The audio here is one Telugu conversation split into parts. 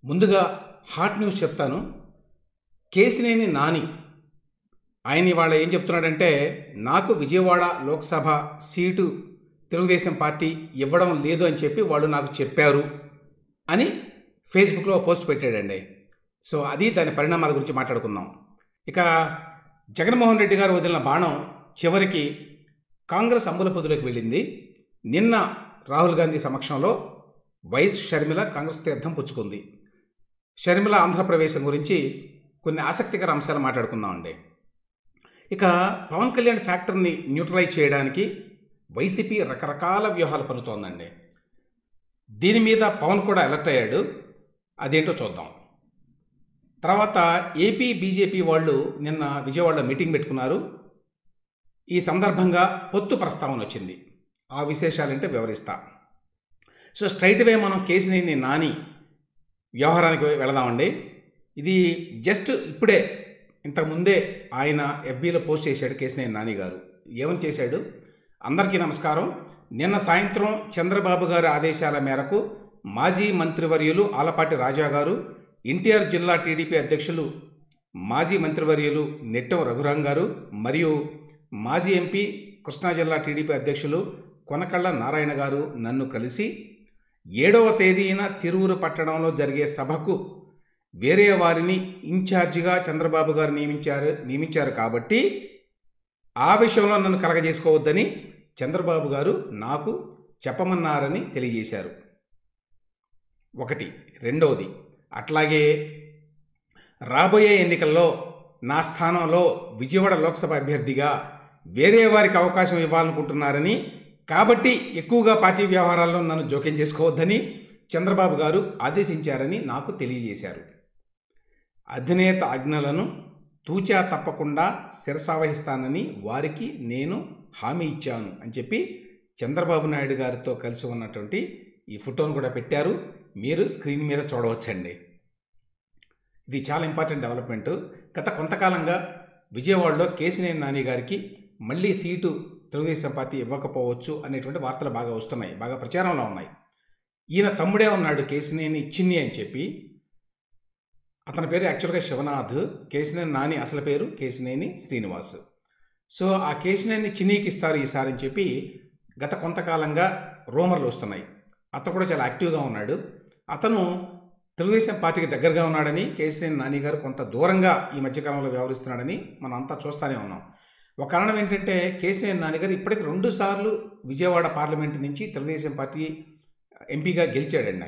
ముందుగా హాట్ న్యూస్ చెప్తాను. కేశినేని నాని ఆయన ఇవాళ ఏం చెప్తున్నాడంటే, నాకు విజయవాడ లోక్సభ సీటు తెలుగుదేశం పార్టీ ఇవ్వడం లేదు అని చెప్పి వాళ్ళు నాకు చెప్పారు అని ఫేస్బుక్లో పోస్ట్ పెట్టాడండి. సో అది దాని పరిణామాల గురించి మాట్లాడుకుందాం. ఇక జగన్మోహన్ రెడ్డి గారు వదిలిన బాణం చివరికి కాంగ్రెస్ అంబుల పొదిలోకి వెళ్ళింది. నిన్న రాహుల్ గాంధీ సమక్షంలో వైఎస్ షర్మిల కాంగ్రెస్ తీర్థం పుచ్చుకుంది. షర్మిల ఆంధ్రప్రదేశం గురించి కొన్ని ఆసక్తికర అంశాలు మాట్లాడుకుందామండి. ఇక పవన్ కళ్యాణ్ ఫ్యాక్టర్ని న్యూట్రలైజ్ చేయడానికి వైసీపీ రకరకాల వ్యూహాలు పన్నుతోందండి. దీని మీద పవన్ కూడా అలర్ట్ అయ్యాడు. అదేంటో చూద్దాం. తర్వాత ఏపీ బీజేపీ వాళ్ళు నిన్న విజయవాడలో మీటింగ్ పెట్టుకున్నారు. ఈ సందర్భంగా పొత్తు ప్రస్తావన వచ్చింది. ఆ విశేషాలంటే వివరిస్తా. సో స్ట్రైట్ వే మనం కేశినేని నాని వ్యవహారానికి వెళదామండి. ఇది జస్ట్ ఇప్పుడే ఇంతకుముందే ఆయన ఎఫ్బీలో పోస్ట్ చేశాడు కేశినేని నాని గారు. ఏమని చేశాడు? అందరికీ నమస్కారం. నిన్న సాయంత్రం చంద్రబాబు గారి ఆదేశాల మేరకు మాజీ మంత్రివర్యులు ఆలపాటి రాజా గారు, ఎన్టీఆర్ జిల్లా టీడీపీ అధ్యక్షులు మాజీ మంత్రివర్యులు నెట్టెం రఘురాం గారు మరియు మాజీ ఎంపీ కృష్ణా జిల్లా టీడీపీ అధ్యక్షులు కొనకళ్ళ నారాయణ గారు నన్ను కలిసి 7వ తేదీన తిరువురు పట్టణంలో జరిగే సభకు వేరే వారిని ఇన్ఛార్జిగా చంద్రబాబు గారు నియమించారు కాబట్టి ఆ విషయంలో నన్ను కలగజేసుకోవద్దని చంద్రబాబు గారు నాకు చెప్పమన్నారని తెలియజేశారు. ఒకటి. రెండవది, అట్లాగే రాబోయే ఎన్నికల్లో నా స్థానంలో విజయవాడ లోక్సభ అభ్యర్థిగా వేరే వారికి అవకాశం ఇవ్వాలనుకుంటున్నారని, కాబట్టి ఎక్కువగా పార్టీ వ్యవహారాల్లో నన్ను జోక్యం చేసుకోవద్దని చంద్రబాబు గారు ఆదేశించారని నాకు తెలియజేశారు. అధినేత ఆజ్ఞలను తూచా తప్పకుండా శిరసావహిస్తానని వారికి నేను హామీ ఇచ్చాను అని చెప్పి చంద్రబాబు నాయుడు గారితో కలిసి ఉన్నటువంటి ఈ ఫోటోను కూడా పెట్టారు. మీరు స్క్రీన్ మీద చూడవచ్చండి. ఇది చాలా ఇంపార్టెంట్ డెవలప్మెంట్. గత కొంతకాలంగా విజయవాడలో కేశినేని నాని గారికి మళ్ళీ సీటు తెలుగుదేశం పార్టీ ఇవ్వకపోవచ్చు అనేటువంటి వార్తలు బాగా వస్తున్నాయి, బాగా ప్రచారంలో ఉన్నాయి. ఈయన తమ్ముడే ఉన్నాడు కేశినేని చిన్ని అని చెప్పి. అతని పేరు యాక్చువల్గా శివనాథ్. కేశినేని నాని అసలు పేరు కేశినేని శ్రీనివాస్. సో ఆ కేశినేని చిన్నీకి ఇస్తారు ఈసారి అని చెప్పి గత కొంతకాలంగా రూమర్లు వస్తున్నాయి. అతను కూడా చాలా యాక్టివ్గా ఉన్నాడు. అతను తెలుగుదేశం పార్టీకి దగ్గరగా ఉన్నాడని, కేశినేని నాని గారు కొంత దూరంగా ఈ మధ్యకాలంలో వ్యవహరిస్తున్నాడని మనం అంతా చూస్తూనే ఉన్నాం. ఒక కారణం ఏంటంటే కేశినేని నాని గారు ఇప్పటికి 2 సార్లు విజయవాడ పార్లమెంటు నుంచి తెలుగుదేశం పార్టీ ఎంపీగా గెలిచాడండి.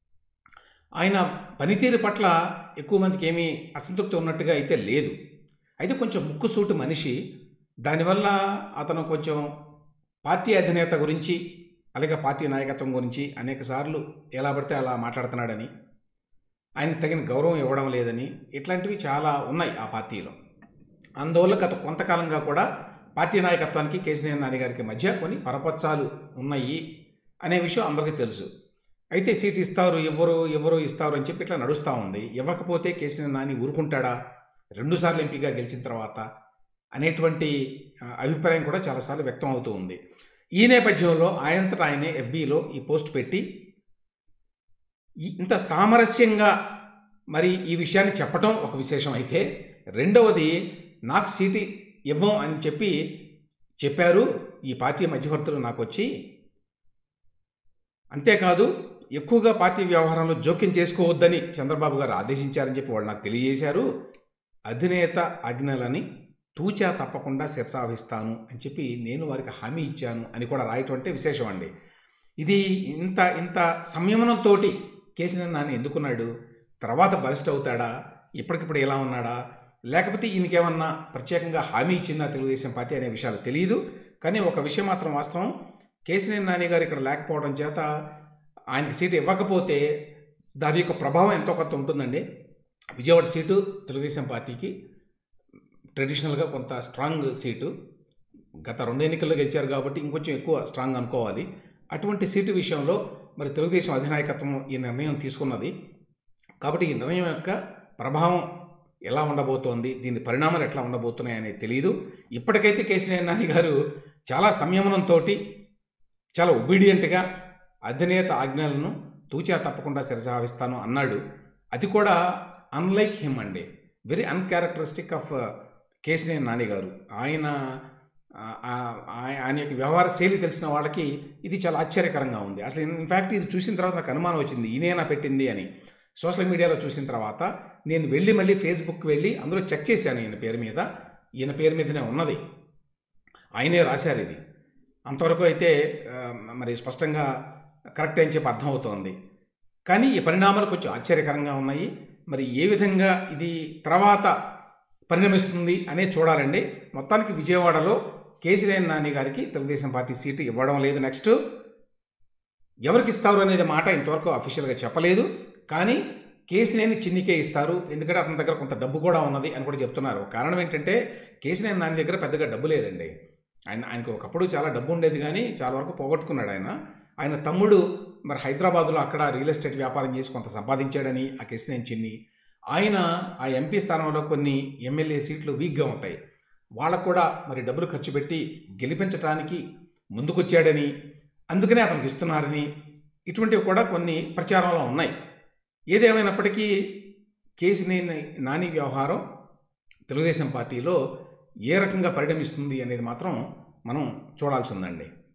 ఆయన పనితీరు పట్ల ఎక్కువ మందికి ఏమీ అసంతృప్తి ఉన్నట్టుగా అయితే లేదు. అయితే కొంచెం ముక్కుసూటి మనిషి. దానివల్ల అతను కొంచెం పార్టీ అధినేత గురించి అలాగే పార్టీ నాయకత్వం గురించి అనేక సార్లు ఎలా పడితే అలా మాట్లాడుతున్నాడని, ఆయనకు తగిన గౌరవం ఇవ్వడం లేదని, ఇట్లాంటివి చాలా ఉన్నాయి ఆ పార్టీలో. అందువల్ల గత కొంతకాలంగా కూడా పార్టీ నాయకత్వానికి కేశినేని నాని గారికి మధ్య కొన్ని పరపచ్చాలు ఉన్నాయి అనే విషయం అందరికీ తెలుసు. అయితే సీట్ ఇస్తారు, ఎవరు ఇస్తారు అని చెప్పి ఇట్లా నడుస్తూ ఉంది. ఇవ్వకపోతే కేశినేని నాని ఊరుకుంటాడా 2 సార్లు ఎంపీగా గెలిచిన తర్వాత అనేటువంటి అభిప్రాయం కూడా చాలాసార్లు వ్యక్తం అవుతూ ఉంది. ఈ నేపథ్యంలో ఆయనంతటా ఆయనే ఎఫ్బీలో ఈ పోస్ట్ పెట్టి ఇంత సామరస్యంగా మరి ఈ విషయాన్ని చెప్పటం ఒక విశేషం అయితే, రెండవది నాకు సీటు ఇవ్వం అని చెప్పారు ఈ పార్టీ మధ్యవర్తులు నాకు వచ్చి. అంతేకాదు ఎక్కువగా పార్టీ వ్యవహారంలో జోక్యం చేసుకోవద్దని చంద్రబాబు గారు ఆదేశించారని చెప్పి వాళ్ళు నాకు తెలియజేశారు. అధినేత ఆజ్ఞలని తూచా తప్పకుండా శిరసావహిస్తాను అని చెప్పి నేను వారికి హామీ ఇచ్చాను అని కూడా రాయటం విశేషం అండి. ఇది ఇంత సంయమనంతో కేశినేని నాని ఎందుకున్నాడు? తర్వాత బలిస్ట్ అవుతాడా? ఇప్పటికిప్పుడు ఎలా ఉన్నాడా? లేకపోతే ఈయనకేమన్నా ప్రత్యేకంగా హామీ ఇచ్చిందా తెలుగుదేశం పార్టీ అనే విషయాలు తెలియదు. కానీ ఒక విషయం మాత్రం వాస్తవం, కేశినేని నాని గారు ఇక్కడ లేకపోవడం చేత ఆయనకి సీటు ఇవ్వకపోతే దాని యొక్క ప్రభావం ఎంతో కొంత ఉంటుందండి. విజయవాడ సీటు తెలుగుదేశం పార్టీకి ట్రెడిషనల్గా కొంత స్ట్రాంగ్ సీటు. గత 2 ఎన్నికల్లో గెలిచారు కాబట్టి ఇంకొంచెం ఎక్కువ స్ట్రాంగ్ అనుకోవాలి. అటువంటి సీటు విషయంలో మరి తెలుగుదేశం అధినాయకత్వం ఈ నిర్ణయం తీసుకున్నది. కాబట్టి ఈ నిర్ణయం యొక్క ప్రభావం ఎలా ఉండబోతోంది, దీని పరిణామాలు ఎట్లా ఉండబోతున్నాయి అనేది తెలియదు. ఇప్పటికైతే కేశినేని నాని గారు చాలా సంయమనంతో చాలా ఒబీడియంట్గా అధినేత ఆజ్ఞలను తూచా తప్పకుండా శిరసావహిస్తాను అన్నాడు. అది కూడా అన్లైక్ హిమ్ అండి, very uncharacteristic of Kesineni Nani గారు. ఆయన ఆయన యొక్క వ్యవహార శైలి తెలిసిన వాళ్ళకి ఇది చాలా ఆశ్చర్యకరంగా ఉంది. అసలు ఇన్ఫ్యాక్ట్ ఇది చూసిన తర్వాత నాకు అనుమానం వచ్చింది, ఈయనేనా పెట్టింది అని. సోషల్ మీడియాలో చూసిన తర్వాత నేను మళ్ళీ ఫేస్బుక్ వెళ్ళి అందులో చెక్ చేశాను. ఈయన పేరు మీదనే ఉన్నది, ఆయనే రాశారు ఇది. అంతవరకు అయితే మరి స్పష్టంగా కరెక్ట్ అని చెప్పి అర్థమవుతోంది. కానీ ఈ పరిణామాలు కొంచెం ఆశ్చర్యకరంగా ఉన్నాయి. మరి ఏ విధంగా ఇది తర్వాత పరిణమిస్తుంది అనే చూడాలండి. మొత్తానికి విజయవాడలో కేశినేని నాని గారికి తెలుగుదేశం పార్టీ సీటు ఇవ్వడం లేదు. నెక్స్ట్ ఎవరికి ఇస్తారు అనేది మాట ఇంతవరకు అఫీషియల్గా చెప్పలేదు. కానీ కేశినేని చిన్నికే ఇస్తారు, ఎందుకంటే అతని దగ్గర కొంత డబ్బు కూడా ఉన్నది అని కూడా చెప్తున్నారు. కారణం ఏంటంటే కేశినేని నాని దగ్గర పెద్దగా డబ్బు లేదండి. ఆయనకు ఒకప్పుడు చాలా డబ్బు ఉండేది, కానీ చాలా వరకు పోగొట్టుకున్నాడు. ఆయన తమ్ముడు మరి హైదరాబాదులో అక్కడ రియల్ ఎస్టేట్ వ్యాపారం చేసి కొంత సంపాదించాడని ఆ కేశినేని చిన్ని. ఆయన ఆ ఎంపీ స్థానంలో కొన్ని ఎమ్మెల్యే సీట్లు వీక్గా ఉంటాయి, వాళ్ళకు కూడా మరి డబ్బులు ఖర్చు పెట్టి గెలిపించడానికి ముందుకొచ్చాడని, అందుకనే అతనికి ఇస్తున్నారని ఇటువంటివి కూడా కొన్ని ప్రచారంలో ఉన్నాయి. ఏదేమైనప్పటికీ కేశినేని నాని వ్యవహారం తెలుగుదేశం పార్టీలో ఏ రకంగా పరిణమిస్తుంది అనేది మాత్రం మనం చూడాల్సి ఉందండి.